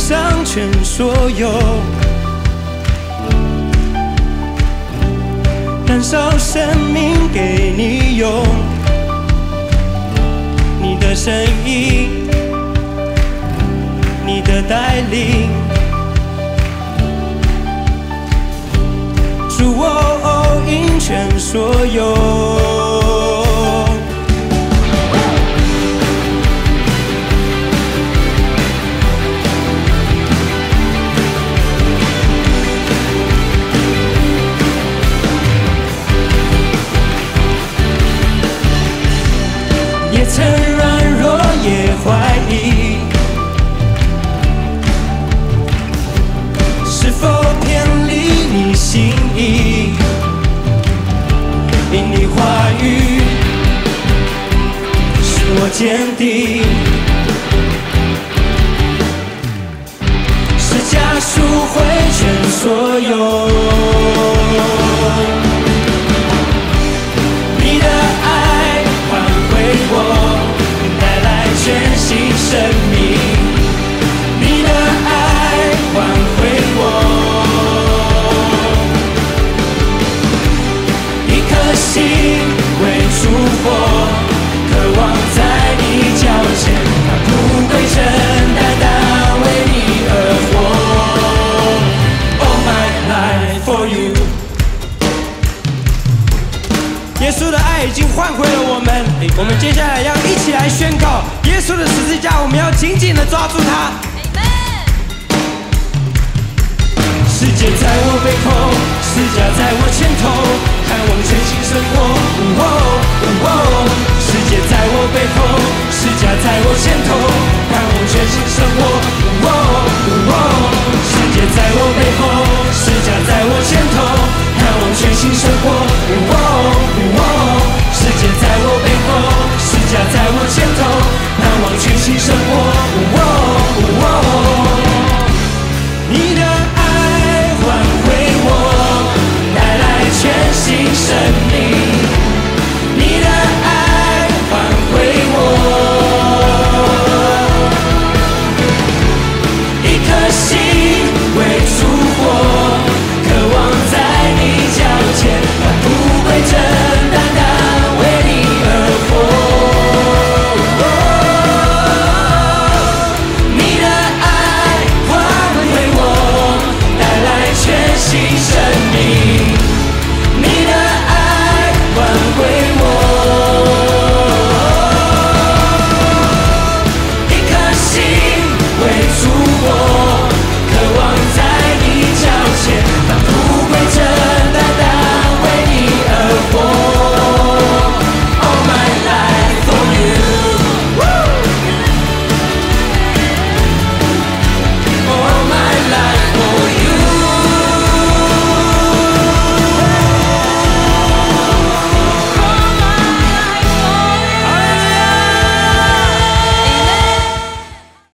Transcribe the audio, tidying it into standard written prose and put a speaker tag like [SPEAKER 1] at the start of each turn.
[SPEAKER 1] 上全所有，燃烧生命给你用，你的声音，你的带领，主我应全所有。 也曾软弱，也怀疑，是否偏离你心意？因你话语使我坚定，是家赎回全所有。 全新生命，你的爱挽回我，一颗心为烛火，渴望在你脚前，他不归真，单单为你而活。Oh my life for you。耶稣的爱已经换回了我们，我们接下来要一起来宣告。 耶稣的十字架，我们要紧紧地抓住它。世界在我背后，十架在我前头，盼望全新生活。世界在我背后，十架在我前头。